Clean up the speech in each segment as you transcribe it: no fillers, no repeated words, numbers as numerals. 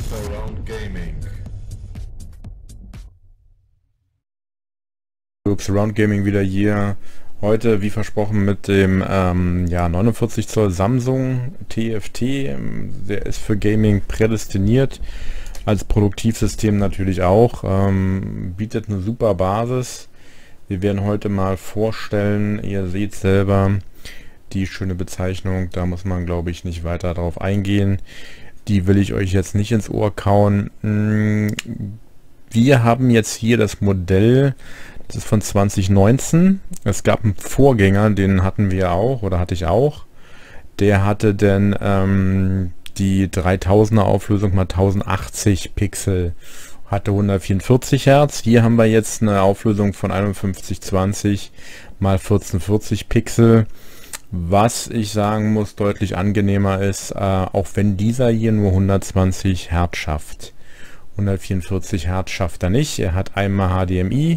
Surround Gaming. Surround Gaming wieder hier. Heute, wie versprochen, mit dem 49 Zoll Samsung TFT. Der ist für Gaming prädestiniert. Als Produktivsystem natürlich auch. Bietet eine super Basis. Wir werden heute mal vorstellen, ihr seht selber die schöne Bezeichnung, da muss man, glaube ich, nicht weiter drauf eingehen. Die will ich euch jetzt nicht ins Ohr kauen. Wir haben jetzt hier das Modell, das ist von 2019. Es gab einen Vorgänger, den hatten wir auch, oder hatte ich auch. Der hatte denn die 3000er Auflösung mal 1080 Pixel, hatte 144 Hertz. Hier haben wir jetzt eine Auflösung von 5120 mal 1440 Pixel, was ich sagen muss, deutlich angenehmer ist, auch wenn dieser hier nur 120 Hertz schafft. 144 Hertz schafft er nicht. Er hat einmal HDMI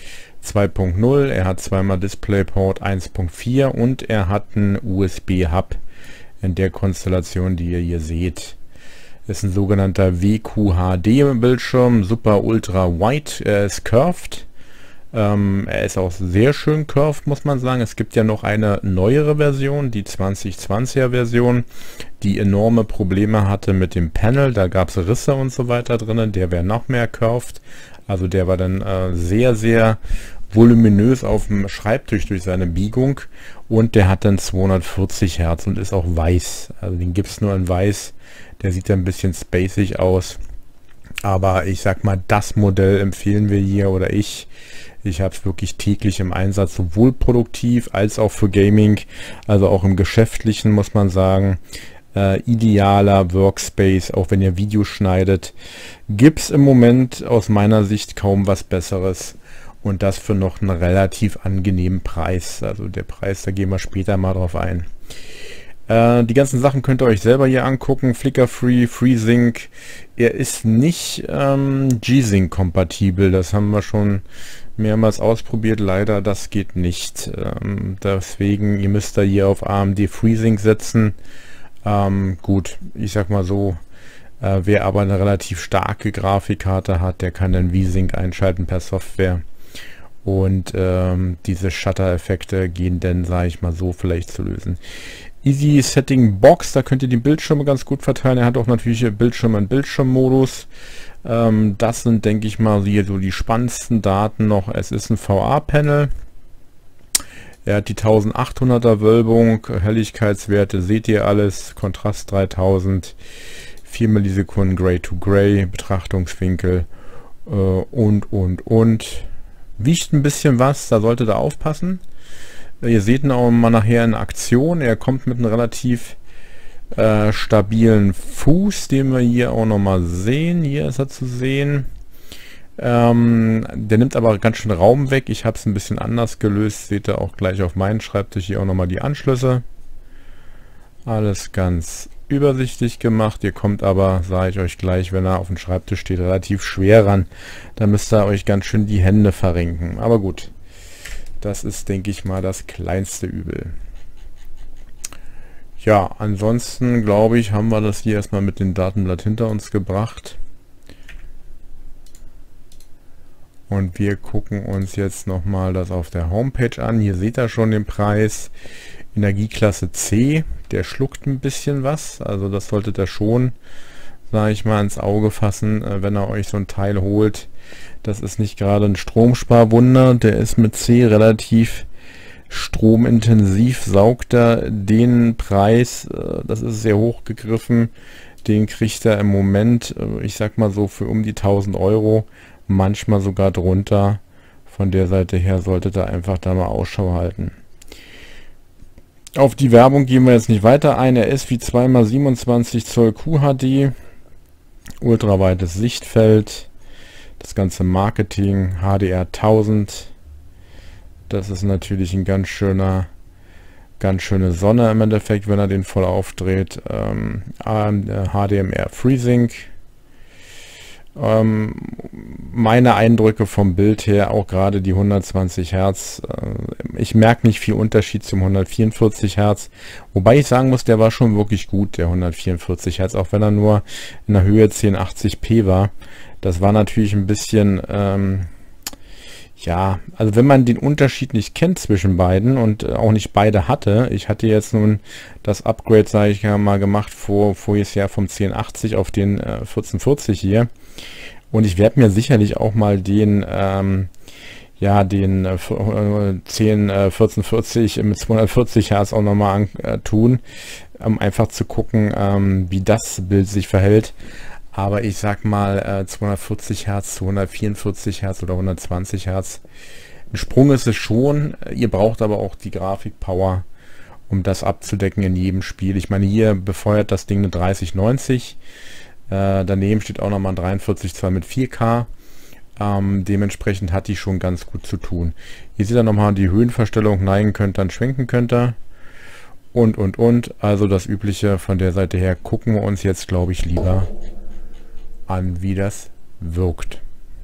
2.0, er hat zweimal DisplayPort 1.4 und er hat einen USB-Hub in der Konstellation, die ihr hier seht. Das ist ein sogenannter WQHD-Bildschirm, Super Ultra Wide, er ist curved. Er ist auch sehr schön curved, muss man sagen. Es gibt ja noch eine neuere Version, die 2020er Version, die enorme Probleme hatte mit dem Panel. Da gab es Risse und so weiter drin. Der wäre noch mehr curved. Also der war dann sehr, sehr voluminös auf dem Schreibtisch durch seine Biegung. Und der hat dann 240 Hertz und ist auch weiß. Also den gibt es nur in weiß. Der sieht ein bisschen spacig aus. Aber ich sag mal, das Modell empfehlen wir hier, oder ich. Ich habe es wirklich täglich im Einsatz, sowohl produktiv als auch für Gaming, also auch im Geschäftlichen, muss man sagen. Idealer Workspace, auch wenn ihr Videos schneidet, gibt es im Moment aus meiner Sicht kaum was Besseres. Und das für noch einen relativ angenehmen Preis. Also der Preis, da gehen wir später mal drauf ein. Die ganzen Sachen könnt ihr euch selber hier angucken. Flicker-Free, FreeSync. Er ist nicht G-Sync kompatibel. Das haben wir schon mehrmals ausprobiert. Leider, das geht nicht. Deswegen, ihr müsst da hier auf AMD FreeSync setzen. Gut, ich sag mal so, wer aber eine relativ starke Grafikkarte hat, der kann dann V-Sync einschalten per Software. Und diese Shutter-Effekte gehen dann, sage ich mal so, vielleicht zu lösen. Easy Setting Box, da könnt ihr die Bildschirme ganz gut verteilen. Er hat auch natürlich Bildschirm und Bildschirmmodus. Das sind, denke ich mal, hier so die spannendsten Daten noch. Es ist ein VA-Panel. Er hat die 1800er Wölbung, Helligkeitswerte seht ihr alles, Kontrast 3000, 4 Millisekunden Gray to Gray, Betrachtungswinkel und. Wiegt ein bisschen was, da solltet ihr aufpassen. Ihr seht ihn auch mal nachher in Aktion. Er kommt mit einem relativ stabilen Fuß, den wir hier auch noch mal sehen. Hier ist er zu sehen. Der nimmt aber ganz schön Raum weg. Ich habe es ein bisschen anders gelöst. Seht ihr auch gleich auf meinem Schreibtisch hier auch noch mal die Anschlüsse. Alles ganz übersichtlich gemacht. Ihr kommt aber, sage ich euch gleich, wenn er auf dem Schreibtisch steht, relativ schwer ran. Da müsst ihr euch ganz schön die Hände verrenken. Aber gut. Das ist, denke ich mal, das kleinste Übel. Ja, ansonsten glaube ich, haben wir das hier erstmal mit dem Datenblatt hinter uns gebracht. Und wir gucken uns jetzt nochmal das auf der Homepage an. Hier seht ihr schon den Preis. Energieklasse C, der schluckt ein bisschen was. Also das solltet ihr schon, sage ich mal, ins Auge fassen, wenn ihr euch so ein Teil holt. Das ist nicht gerade ein Stromsparwunder, der ist mit C relativ stromintensiv, saugt er den Preis, das ist sehr hoch gegriffen, den kriegt er im Moment, ich sag mal so, für um die 1000 Euro, manchmal sogar drunter. Von der Seite her solltet ihr einfach da mal Ausschau halten. Auf die Werbung gehen wir jetzt nicht weiter ein. Er ist wie 2x27 Zoll QHD, ultraweites Sichtfeld. Das ganze Marketing, HDR 1000, das ist natürlich ein ganz schöne Sonne im Endeffekt, wenn er den voll aufdreht. HDMR FreeSync, Meine Eindrücke vom Bild her, auch gerade die 120 Hertz, ich merke nicht viel Unterschied zum 144 Hertz, wobei ich sagen muss, der war schon wirklich gut, der 144 Hertz, auch wenn er nur in der Höhe 1080p war. Das war natürlich ein bisschen, ja, also wenn man den Unterschied nicht kennt zwischen beiden und auch nicht beide hatte, ich hatte jetzt nun das Upgrade, sage ich ja mal, gemacht voriges Jahr vom 1080 auf den 1440 hier. Und ich werde mir sicherlich auch mal den, ja, den 1440 mit 240 Hertz auch nochmal tun, einfach zu gucken, wie das Bild sich verhält. Aber ich sag mal, 240 Hertz zu 144 Hertz oder 120 Hertz. Ein Sprung ist es schon. Ihr braucht aber auch die Grafikpower, um das abzudecken in jedem Spiel. Ich meine, hier befeuert das Ding eine 3090. Daneben steht auch nochmal ein 43 Zoll mit 4K. Dementsprechend hat die schon ganz gut zu tun. Hier seht ihr nochmal die Höhenverstellung, neigen könnt, dann schwenken könnt ihr. Und. Also das Übliche von der Seite her. Gucken wir uns jetzt, glaube ich, lieber an, wie das wirkt.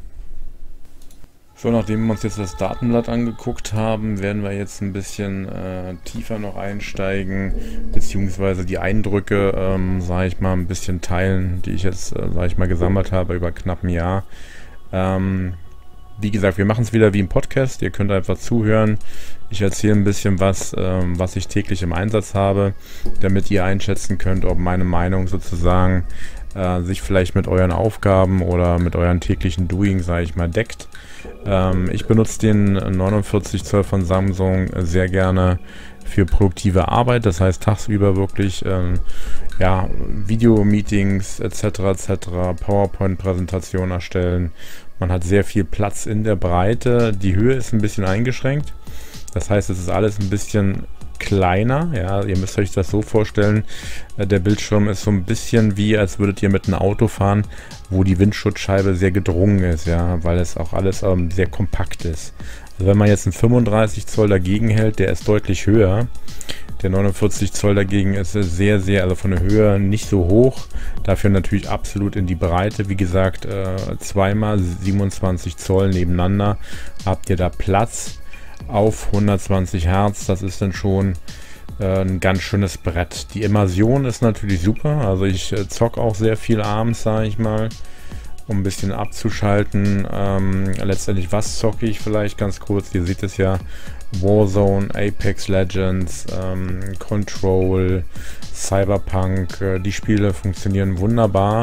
So, nachdem wir uns jetzt das Datenblatt angeguckt haben, werden wir jetzt ein bisschen tiefer noch einsteigen, beziehungsweise die Eindrücke, sage ich mal, ein bisschen teilen, die ich jetzt, sage ich mal, gesammelt habe über knapp ein Jahr. Wie gesagt, wir machen es wieder wie im Podcast, ihr könnt einfach zuhören. Ich erzähle ein bisschen was ich täglich im Einsatz habe, damit ihr einschätzen könnt, ob meine Meinung sozusagen sich vielleicht mit euren Aufgaben oder mit euren täglichen Doing, sage ich mal, deckt. Ich benutze den 49 Zoll von Samsung sehr gerne für produktive Arbeit, das heißt tagsüber wirklich ja, Video-Meetings etc. PowerPoint-Präsentationen erstellen. Man hat sehr viel Platz in der Breite, die Höhe ist ein bisschen eingeschränkt, das heißt, es ist alles ein bisschen kleiner, ja, ihr müsst euch das so vorstellen, der Bildschirm ist so ein bisschen wie, als würdet ihr mit einem Auto fahren, wo die Windschutzscheibe sehr gedrungen ist, ja, weil es auch alles sehr kompakt ist. Also wenn man jetzt einen 35 Zoll dagegen hält, der ist deutlich höher. Der 49 Zoll dagegen ist sehr, also von der Höhe nicht so hoch, dafür natürlich absolut in die Breite. Wie gesagt, zweimal 27 Zoll nebeneinander habt ihr da Platz. Auf 120 Hertz, das ist dann schon ein ganz schönes Brett. Die Immersion ist natürlich super, also ich zock auch sehr viel abends, sage ich mal, um ein bisschen abzuschalten. Letztendlich, was zocke ich vielleicht ganz kurz, ihr seht es ja, Warzone, Apex Legends, Control, Cyberpunk, die Spiele funktionieren wunderbar.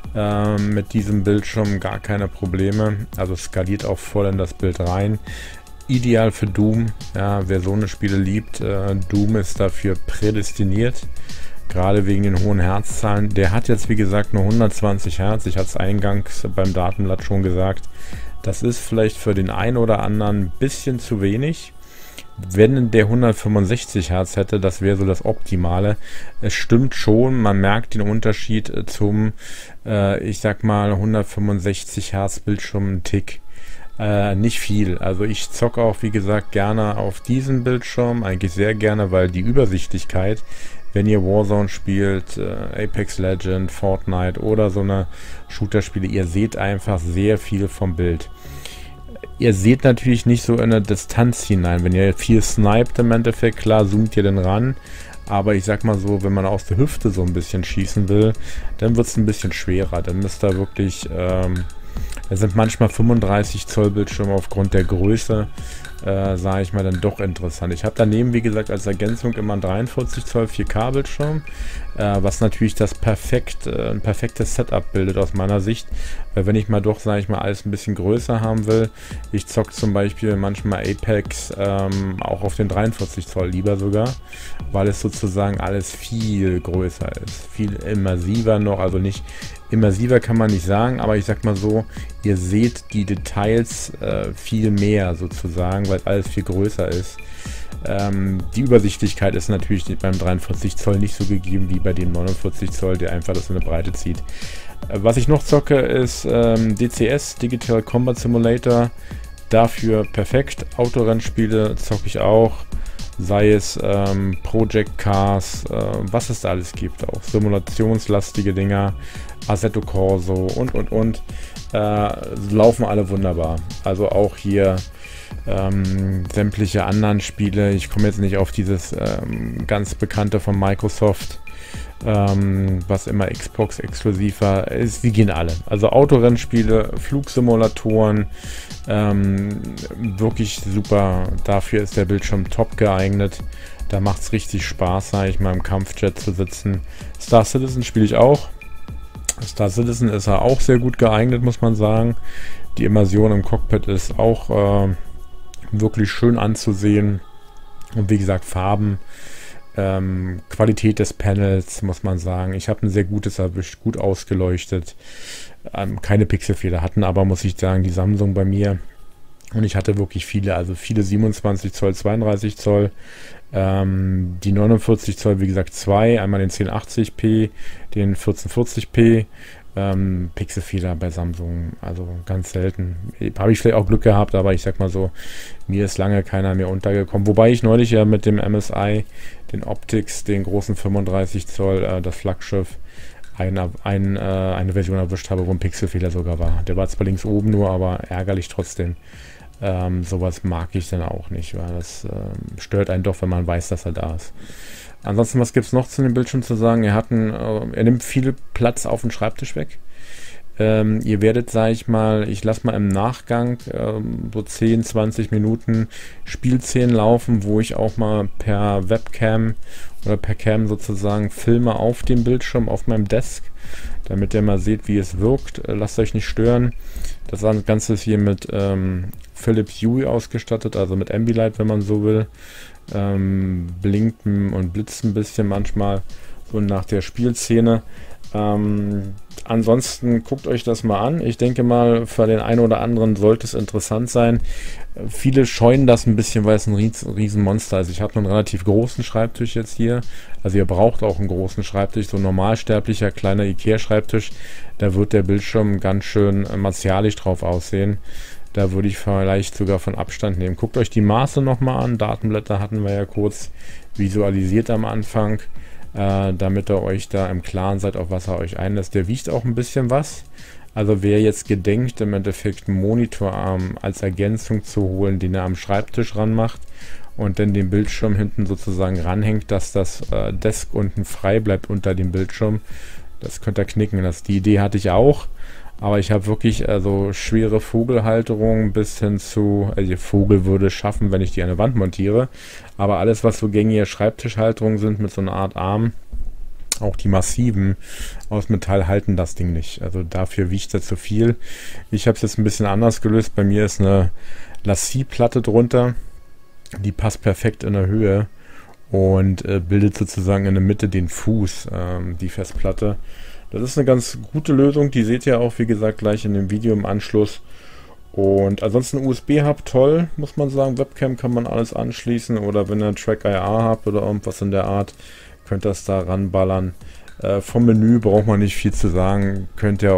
Mit diesem Bildschirm gar keine Probleme, also skaliert auch voll in das Bild rein. Ideal für Doom, ja, wer so eine Spiele liebt, Doom ist dafür prädestiniert, gerade wegen den hohen Herzzahlen. Der hat jetzt wie gesagt nur 120 Hertz, ich hatte es eingangs beim Datenblatt schon gesagt, das ist vielleicht für den einen oder anderen ein bisschen zu wenig. Wenn der 165 Hertz hätte, das wäre so das Optimale. Es stimmt schon, man merkt den Unterschied zum, ich sag mal, 165 Hertz Bildschirm einen Tick. Nicht viel. Also ich zocke auch, wie gesagt, gerne auf diesem Bildschirm. Eigentlich sehr gerne, weil die Übersichtlichkeit, wenn ihr Warzone spielt, Apex Legends, Fortnite oder so eine Shooter-Spiele, ihr seht einfach sehr viel vom Bild. Ihr seht natürlich nicht so in eine Distanz hinein. Wenn ihr viel sniped im Endeffekt, klar, zoomt ihr dann ran. Aber ich sag mal so, wenn man aus der Hüfte so ein bisschen schießen will, dann wird es ein bisschen schwerer. Dann müsst ihr wirklich... Es sind manchmal 35 Zoll Bildschirme aufgrund der Größe, sage ich mal, dann doch interessant. Ich habe daneben, wie gesagt, als Ergänzung immer einen 43 Zoll 4K Bildschirm, was natürlich das ein perfektes Setup bildet aus meiner Sicht. Weil wenn ich mal doch, sage ich mal, alles ein bisschen größer haben will, ich zocke zum Beispiel manchmal Apex auch auf den 43 Zoll lieber sogar, weil es sozusagen alles viel größer ist, viel immersiver noch, also nicht immersiver kann man nicht sagen, aber ich sag mal so, ihr seht die Details viel mehr sozusagen, weil alles viel größer ist. Die Übersichtlichkeit ist natürlich beim 43 Zoll nicht so gegeben wie bei dem 49 Zoll, der einfach das in eine Breite zieht. Was ich noch zocke ist DCS, Digital Combat Simulator, dafür perfekt. Autorennspiele zocke ich auch. sei es Project Cars, was es da alles gibt, auch simulationslastige Dinger, Assetto Corso und, laufen alle wunderbar. Also auch hier sämtliche anderen Spiele. Ich komme jetzt nicht auf dieses ganz bekannte von Microsoft, was immer Xbox exklusiv war. Die gehen alle. Also Autorennspiele, Flugsimulatoren, wirklich super. Dafür ist der Bildschirm top geeignet. Da macht es richtig Spaß, sage ich mal, im Kampfjet zu sitzen. Star Citizen spiele ich auch. Star Citizen ist er auch sehr gut geeignet, muss man sagen. Die Immersion im Cockpit ist auch wirklich schön anzusehen. Und wie gesagt, Farben, Qualität des Panels, muss man sagen. Ich habe ein sehr gutes erwischt, gut ausgeleuchtet. Keine Pixelfehler hatten aber, muss ich sagen, die Samsung bei mir. Und ich hatte wirklich viele, also viele 27 Zoll, 32 Zoll. Die 49 Zoll, wie gesagt, zwei. Einmal den 1080p, den 1440p. Pixelfehler bei Samsung, also ganz selten. Habe ich vielleicht auch Glück gehabt, aber ich sag mal so, mir ist lange keiner mehr untergekommen. Wobei ich neulich ja mit dem MSI, den Optics, den großen 35 Zoll, das Flaggschiff, eine Version erwischt habe, wo ein Pixelfehler sogar war. Der war zwar links oben nur, aber ärgerlich trotzdem. Sowas mag ich dann auch nicht, weil das stört einen doch, wenn man weiß, dass er da ist. Ansonsten, was gibt es noch zu dem Bildschirm zu sagen? Er nimmt viel Platz auf den Schreibtisch weg. Ihr werdet, sage ich mal, ich lasse mal im Nachgang so 10, 20 Minuten Spielszenen laufen, wo ich auch mal per Webcam oder per Cam sozusagen filme auf dem Bildschirm, auf meinem Desk, damit ihr mal seht, wie es wirkt. Lasst euch nicht stören. Das Ganze ist hier mit Philips Hue ausgestattet, also mit Ambilight, wenn man so will. Blinkt und blitzt ein bisschen manchmal so nach der Spielszene. Ansonsten guckt euch das mal an. Ich denke mal, für den einen oder anderen sollte es interessant sein. Viele scheuen das ein bisschen, weil es ein Riesenmonster ist. Ich habe einen relativ großen Schreibtisch jetzt hier. Also ihr braucht auch einen großen Schreibtisch, so ein normalsterblicher kleiner Ikea-Schreibtisch. Da wird der Bildschirm ganz schön martialisch drauf aussehen. Da würde ich vielleicht sogar von Abstand nehmen. Guckt euch die Maße nochmal an. Datenblätter hatten wir ja kurz visualisiert am Anfang, damit ihr euch da im Klaren seid, auf was er euch einlässt. Der wiegt auch ein bisschen was. Also wer jetzt gedenkt, im Endeffekt einen Monitorarm als Ergänzung zu holen, den er am Schreibtisch ranmacht und dann den Bildschirm hinten sozusagen ranhängt, dass das Desk unten frei bleibt unter dem Bildschirm, das könnt ihr knicken. Die Idee hatte ich auch. Aber ich habe wirklich also schwere Vogelhalterungen bis hin zu, also der Vogel würde schaffen, wenn ich die an der Wand montiere. Aber alles, was so gängige Schreibtischhalterungen sind mit so einer Art Arm, auch die massiven aus Metall halten das Ding nicht. Also dafür wiegt er zu viel. Ich habe es jetzt ein bisschen anders gelöst. Bei mir ist eine Lassieplatte drunter. Die passt perfekt in der Höhe und bildet sozusagen in der Mitte den Fuß, die Festplatte. Das ist eine ganz gute Lösung, die seht ihr auch, wie gesagt, gleich in dem Video im Anschluss. Und ansonsten USB-Hub, toll, muss man sagen. Webcam kann man alles anschließen oder wenn ihr Track-IR habt oder irgendwas in der Art, könnt ihr das da ranballern. Vom Menü braucht man nicht viel zu sagen,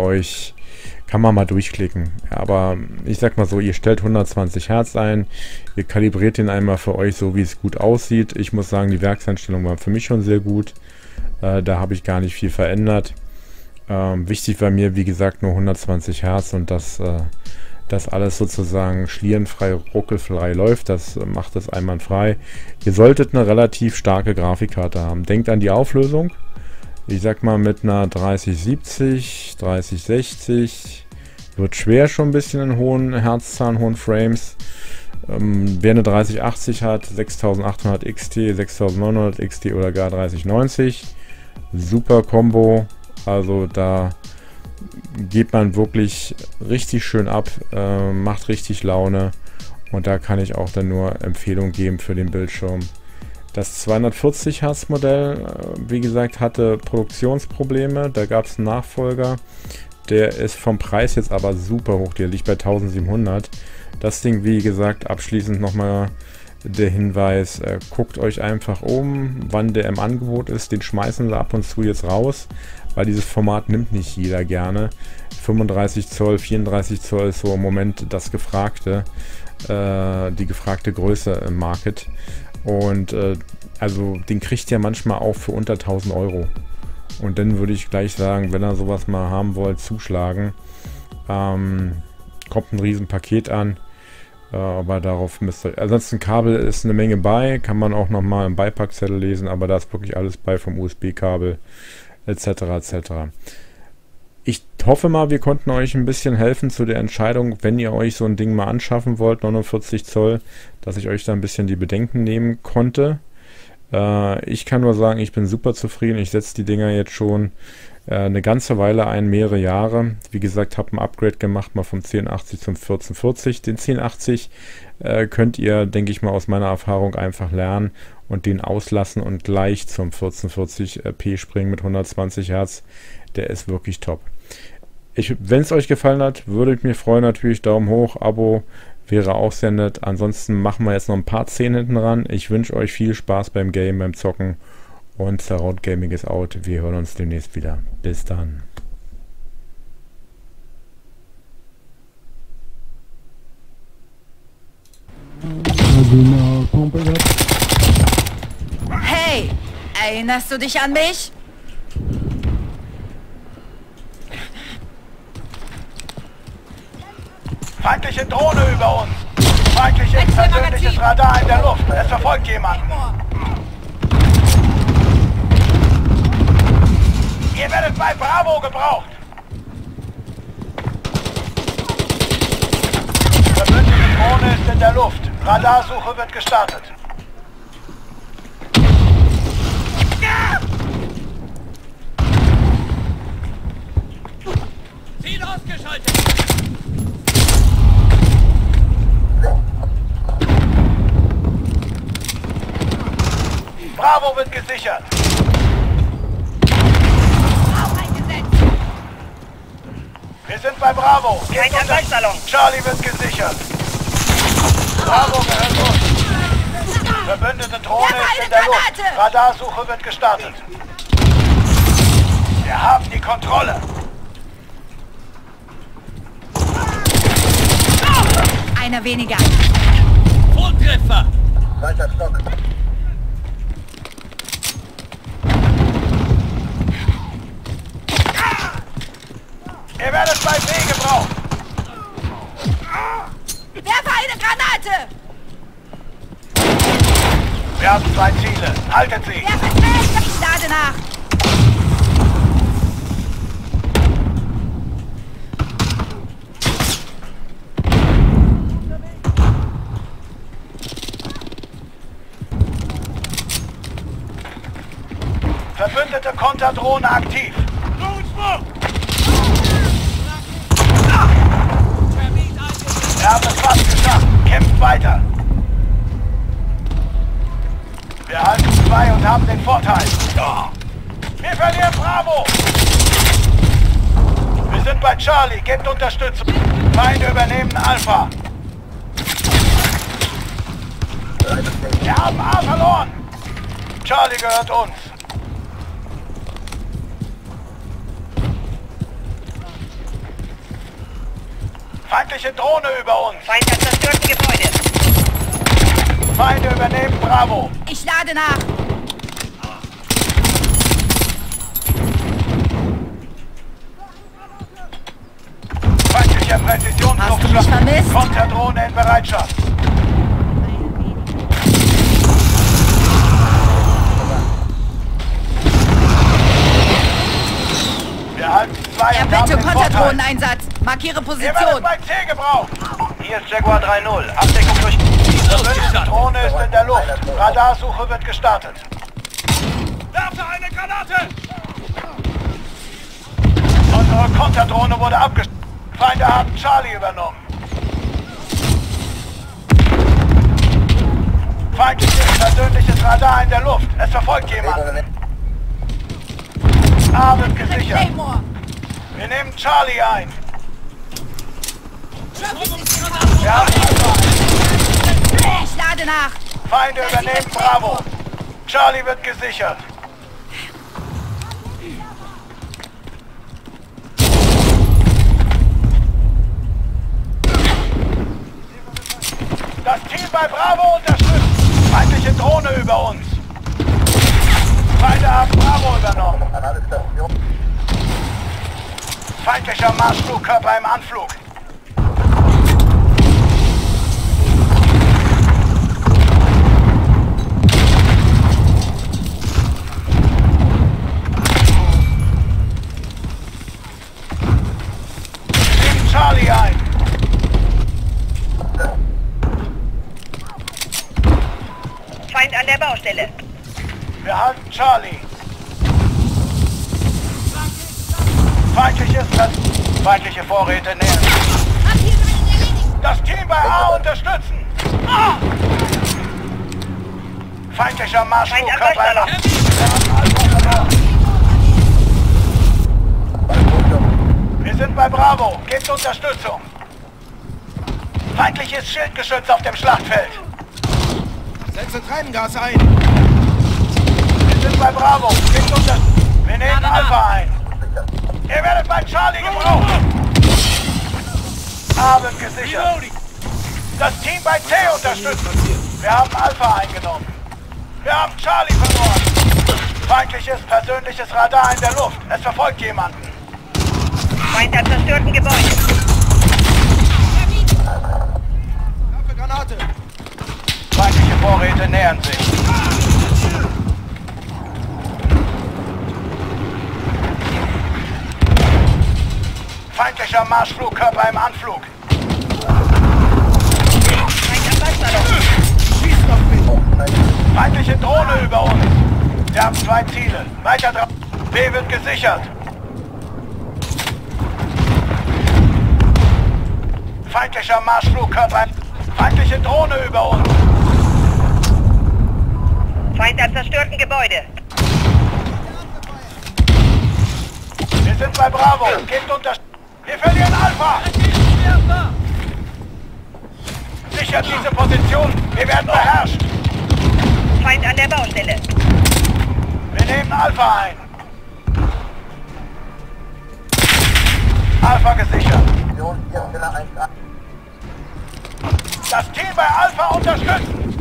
kann man mal durchklicken. Ja, aber ich sag mal so, ihr stellt 120 Hertz ein, ihr kalibriert den einmal für euch so, wie es gut aussieht. Ich muss sagen, die Werkseinstellungen waren für mich schon sehr gut. Da habe ich gar nicht viel verändert. Wichtig bei mir, wie gesagt, nur 120 Hertz und das alles sozusagen schlierenfrei, ruckelfrei läuft. Das macht es einwandfrei. Ihr solltet eine relativ starke Grafikkarte haben. Denkt an die Auflösung. Ich sag mal mit einer 3070, 3060 wird schwer schon ein bisschen in hohen Herzzahlen, hohen Frames. Wer eine 3080 hat, 6800 XT, 6900 XT oder gar 3090. Super Combo. Also da geht man wirklich richtig schön ab, macht richtig Laune und da kann ich auch dann nur Empfehlung geben für den Bildschirm. Das 240 Hertz Modell, wie gesagt, hatte Produktionsprobleme, da gab es einen Nachfolger, der ist vom Preis jetzt aber super hoch, der liegt bei 1700. Das Ding, wie gesagt, abschließend nochmal der Hinweis, guckt euch einfach um, wann der im Angebot ist, den schmeißen wir ab und zu jetzt raus, weil dieses Format nimmt nicht jeder gerne. 35 Zoll, 34 Zoll ist so im Moment das gefragte, die gefragte Größe im Market. Und also den kriegt ihr manchmal auch für unter 1000 Euro. Und dann würde ich gleich sagen, wenn ihr sowas mal haben wollt, zuschlagen. Kommt ein Riesenpaket an. Aber darauf müsst ihr... Ansonsten Kabel ist eine Menge bei. Kann man auch nochmal im Beipackzettel lesen. Aber da ist wirklich alles bei, vom USB-Kabel etc. etc. Ich hoffe mal, wir konnten euch ein bisschen helfen zu der Entscheidung, wenn ihr euch so ein Ding mal anschaffen wollt, 49 Zoll, dass ich euch da ein bisschen die Bedenken nehmen konnte. Ich kann nur sagen, ich bin super zufrieden. Ich setze die Dinger jetzt schon eine ganze Weile ein, mehrere Jahre. Wie gesagt, habe ein Upgrade gemacht, mal vom 1080 zum 1440. Den 1080 könnt ihr, denke ich mal, aus meiner Erfahrung einfach lernen und den auslassen und gleich zum 1440p springen mit 120 Hertz. Der ist wirklich top. Wenn es euch gefallen hat, würde ich mich freuen, natürlich Daumen hoch, Abo wäre auch sehr nett. Ansonsten machen wir jetzt noch ein paar 10 hinten ran. Ich wünsche euch viel Spaß beim Game, beim Zocken. Und Surround Gaming ist out. Wir hören uns demnächst wieder. Bis dann. Hey, erinnerst du dich an mich? Feindliche Drohne über uns. Feindliches persönliches Radar in der Luft. Es verfolgt jemanden. Ihr werdet bei Bravo gebraucht. Verbündete Drohne ist in der Luft. Radarsuche wird gestartet. Ziel ausgeschaltet! Bravo wird gesichert. Wir sind bei Bravo. Kein Anwendungssalon. Charlie wird gesichert. Bravo gehört uns. Verbündete Drohne ist in der Luft. Radarsuche wird gestartet. Wir haben die Kontrolle. Einer weniger. Volltreffer! Weiter Stock. Ihr werdet bei B gebraucht. Werfe eine Granate! Wir haben 2 Ziele. Haltet sie. Werfe fest! Ich lade nach! Verbündete Konterdrohne aktiv. Wir haben es fast geschafft. Kämpft weiter. Wir halten 2 und haben den Vorteil. Wir verlieren Bravo. Wir sind bei Charlie. Gebt Unterstützung. Feinde übernehmen Alpha. Wir haben A verloren. Charlie gehört uns. Feindliche Drohne über uns. Feind hat zerstört die Gebäude. Feinde übernehmen Bravo. Ich lade nach! Feindlicher Hast du mich Präzisionsluftschlag. vermisst? Konterdrohne in Bereitschaft. Wir halten 2 und haben Erbitte den Vorteil. Konterdrohneneinsatz! Markiere Ihr werdet Position! bei C gebraucht. Hier ist Jaguar 3-0. Abdeckung durch... Die Drohne ist in der Luft. Radarsuche wird gestartet. Werfe eine Granate! Unsere Konterdrohne wurde abgeschlossen. Feinde haben Charlie übernommen. Feindliches persönliches Radar in der Luft. Es verfolgt jemanden. A wird gesichert. Claymore! Wir nehmen Charlie ein. Wir haben Ich lade nach! Feinde übernehmen Bravo. Charlie wird gesichert. Das Team bei Bravo unterstützt. Feindliche Drohne über uns. Feinde haben Bravo übernommen. Feindlicher Marschflugkörper im Anflug. Wir nehmen Charlie ein. Feind an der Baustelle. Wir halten Charlie. Feindliche Vorräte nähern. Das Team bei A unterstützen. Feindlicher Marschflugkörper. Wir sind bei Bravo. Gebt Unterstützung. Feindliches Schildgeschütz auf dem Schlachtfeld. Setze Tränengas ein. Wir sind bei Bravo. Gebt Unterstützung. Wir nehmen Alpha ein. Ihr werdet bei Charlie gebraucht. A wird gesichert. Das Team bei C unterstützt. Wir haben Alpha eingenommen. Wir haben Charlie verloren. Feindliches persönliches Radar in der Luft. Es verfolgt jemanden. Feind am zerstörten Gebäude. Werfe Granate. Feindliche Vorräte nähern sich. Feindlicher Marschflugkörper im Anflug. Feind am Wasserloch. Schießt auf mich. Feindliche Drohne über uns. Wir haben 2 Ziele. Weiter drauf. B wird gesichert. Feindlicher Marschflugkörper. Feindliche Drohne über uns. Feind am zerstörten Gebäude. Wir sind bei Bravo. Gebt Unterstützung. Wir verlieren Alpha. Sichert diese Position. Wir werden beherrscht. Feind an der Baustelle. Wir nehmen Alpha ein. Alpha gesichert. Das Team bei Alpha unterstützen.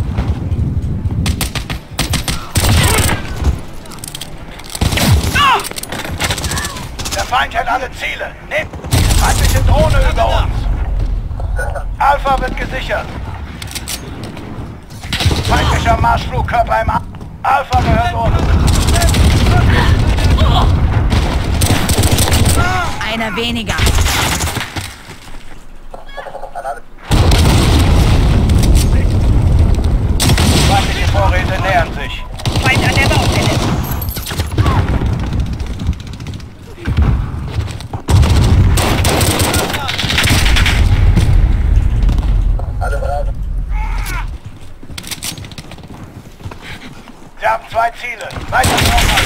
Der Feind hält alle Ziele. Nehmt feindliche Drohne über uns. Alpha wird gesichert. Feindlicher Marschflugkörper im Alpha gehört uns. Einer weniger. Feindliche Vorräte nähern sich. Feind an der Baustelle. Wir haben 2 Ziele. Weiter drauf.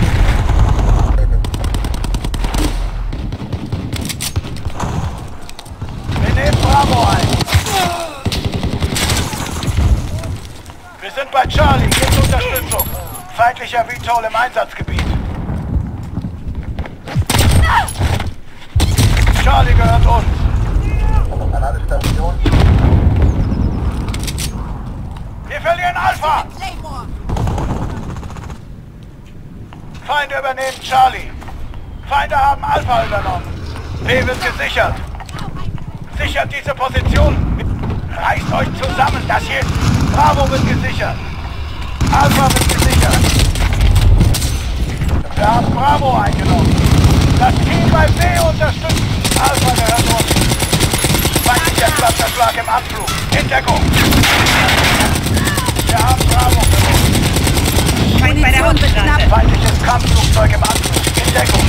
Wir nehmen Bravo ein. Wir sind bei Charlie. Gebt Unterstützung. Feindlicher VTOL im Einsatzgebiet. Charlie gehört uns. Wir verlieren Alpha. Feinde übernehmen Charlie. Feinde haben Alpha übernommen. B wird gesichert. Sichert diese Position. Reißt euch zusammen. Das hier. Bravo wird gesichert. Alpha wird gesichert. Wir haben Bravo eingenommen. Das Team bei B unterstützt. Alpha gehört uns. Feindlicher Clusterschlag im Anflug. In Deckung. Wir haben Bravo verloren. Feind bei der Munition wird knapp. Hauptstraße. Feindliches Kampfflugzeug im Anflug. In Deckung.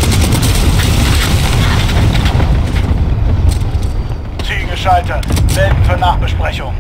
Ziel gescheitert. Melden für Nachbesprechung.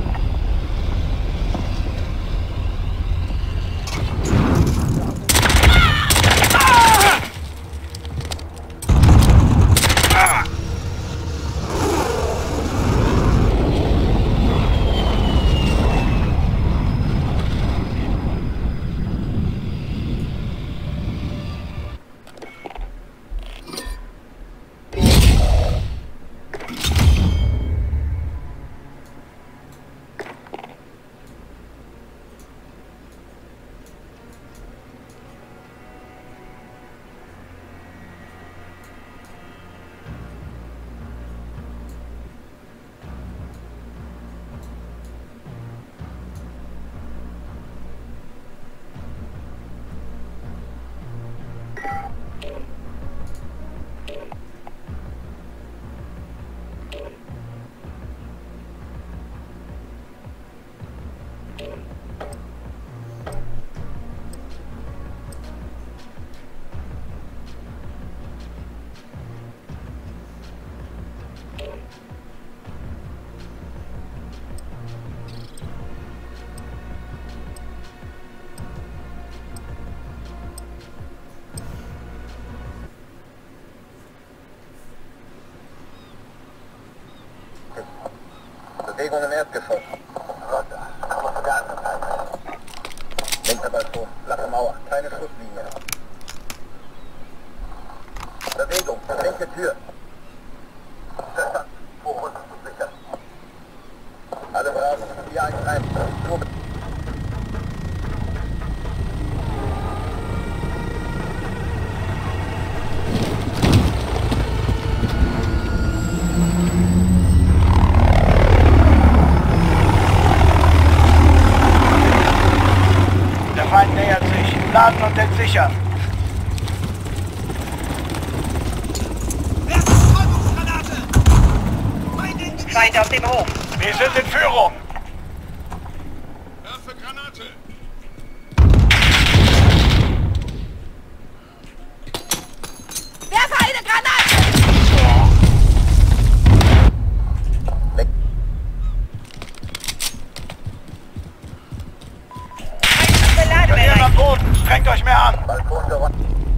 Bewegung im Erdgeschoss. Roger. Auf der anderen Seite. Linker Balkon. Flache Mauer. Keine Schusslinie. Bewegung. Linke Tür. Verstanden. Vorrücken zu sichern. Alle Bravo. 413. Der Feind nähert sich. Laden und entsichern. Feind auf dem Hof. Wir sind in Führung. Werfe Granate! Werfe eine Granate! Verlieren am Boden. Strengt euch mehr an. Balkon geräumt.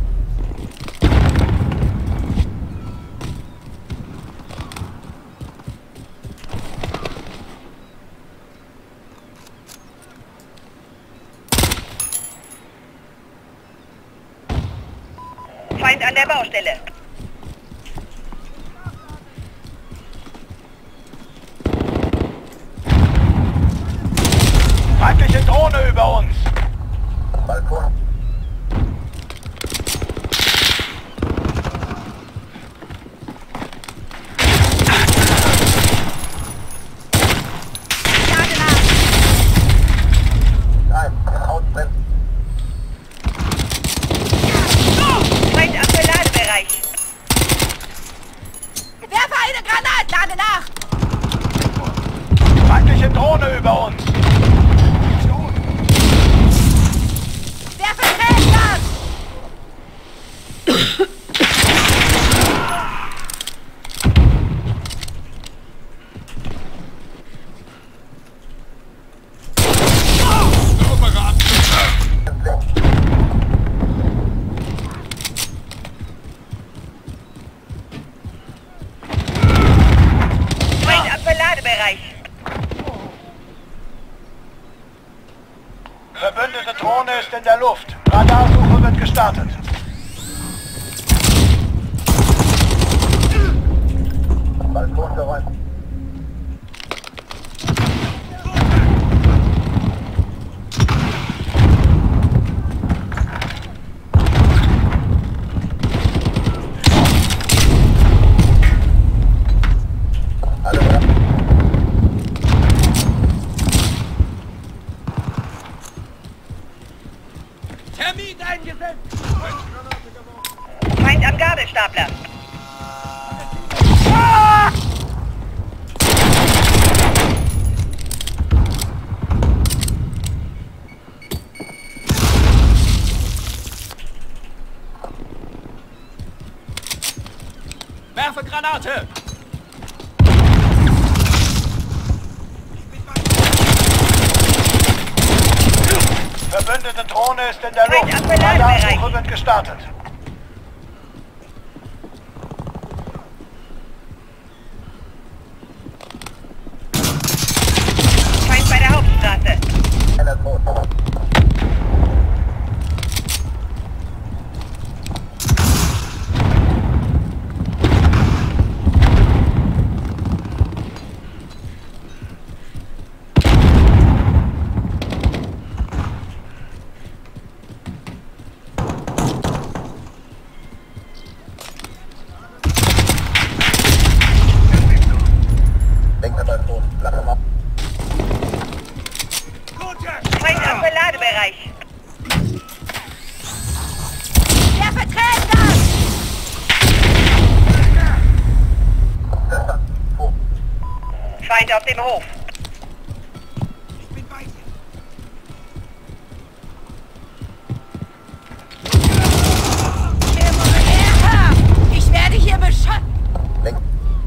Feind an der Baustelle. Feindliche Drohne über uns. Balkon. Ich lade nach! Nein, im Haus brennt. Feind am Beladebereich. Werfe eine Granate! Lade nach! Feindliche Drohne über uns. Werfe Tränengas! Feind am Beladebereich. Verbündete Drohne ist in der Luft. Radarsuche wird gestartet. Balkon geräumt. Alle Bravo. Feind am Gabelstapler. Werfe Granate! Verbündete Drohne ist in der Feind Luft. am Beladebereich. Radarsuche wird gestartet. Feind bei der Hauptstraße. Einer tot. Linker Balkon. Flache Mauer. Feind am Beladebereich. Werfe Tränengas! Feind auf dem Hof. Ich werde hier beschossen! Link.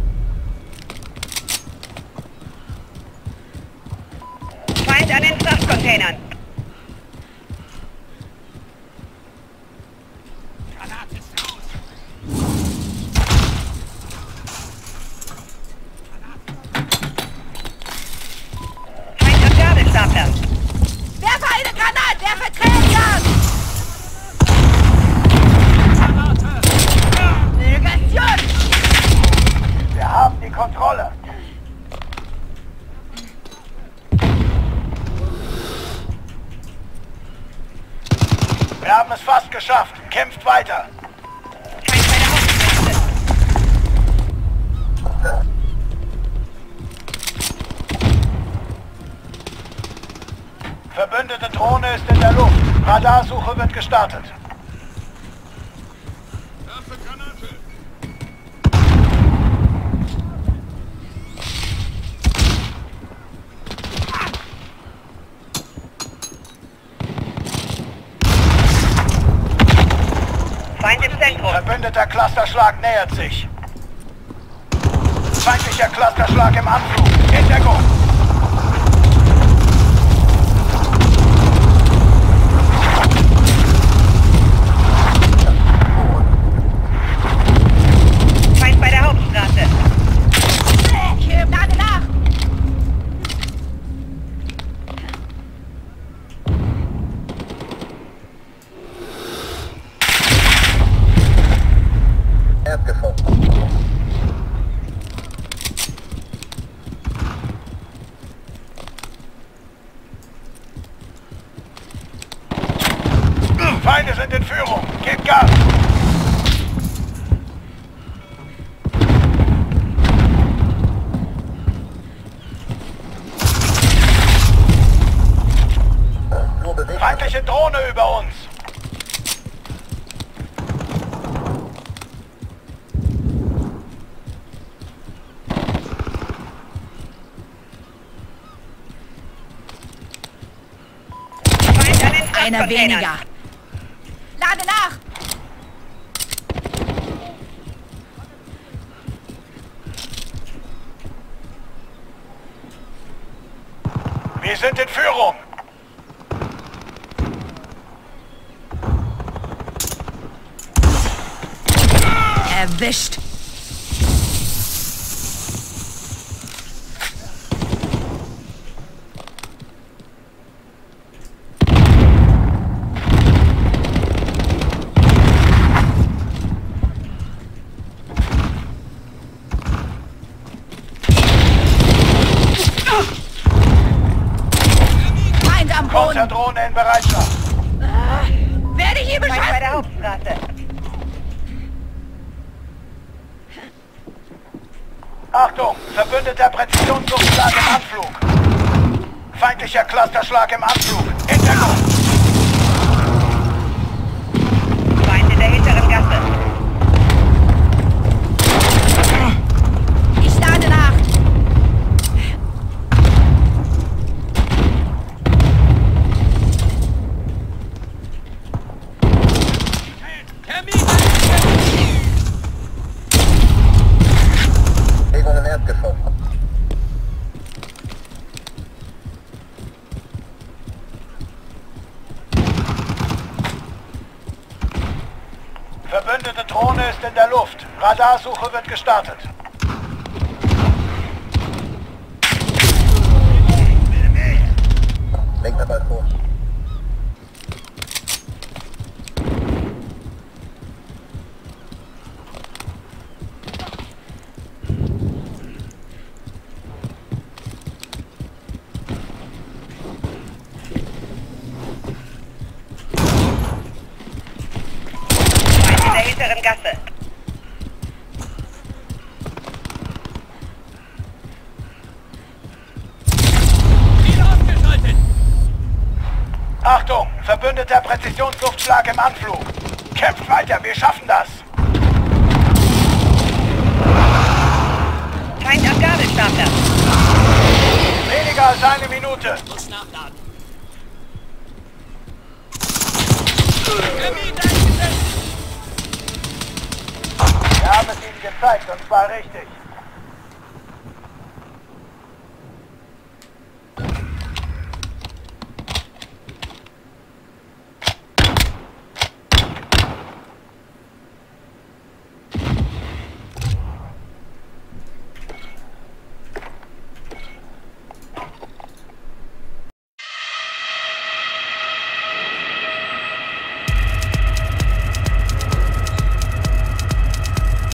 Feind an den Frachtcontainern. Wir haben es fast geschafft. Kämpft weiter. Feind bei der Hauptstraße. Verbündete Drohne ist in der Luft. Radarsuche wird gestartet. Feind im Zentrum. Verbündeter Clusterschlag nähert sich. Feindlicher Clusterschlag im Anflug. Hintergrund. Feind bei der Hauptstraße. Ich lade nach. Erdgeschoss. Feinde sind in Führung. Gebt Gas. Nur bewegt. Feindliche Drohne über uns. Feind an den Einer Frachtcontainern. weniger. Lade nach. Wir sind in Führung. Erwischt. Feind am Boden. Konterdrohne in Bereitschaft. Werde hier Feind bei der beschossen. Hauptstraße. Achtung, verbündeter Präzisionsluftschlag im Anflug. Feindlicher Clusterschlag im Anflug. Hintergrund. Feind in der hinteren Gasse. Ich lade nach. Bewegung im Erdgeschoss. Verbündete Drohne ist in der Luft. Radarsuche wird gestartet. Linker Balkon. Feind in der hinteren Gasse. Achtung, verbündeter Präzisionsluftschlag im Anflug. Kämpft weiter, wir schaffen das. Feind am Gabelstapler. Weniger als eine Minute. Wir haben es ihnen gezeigt, und zwar richtig.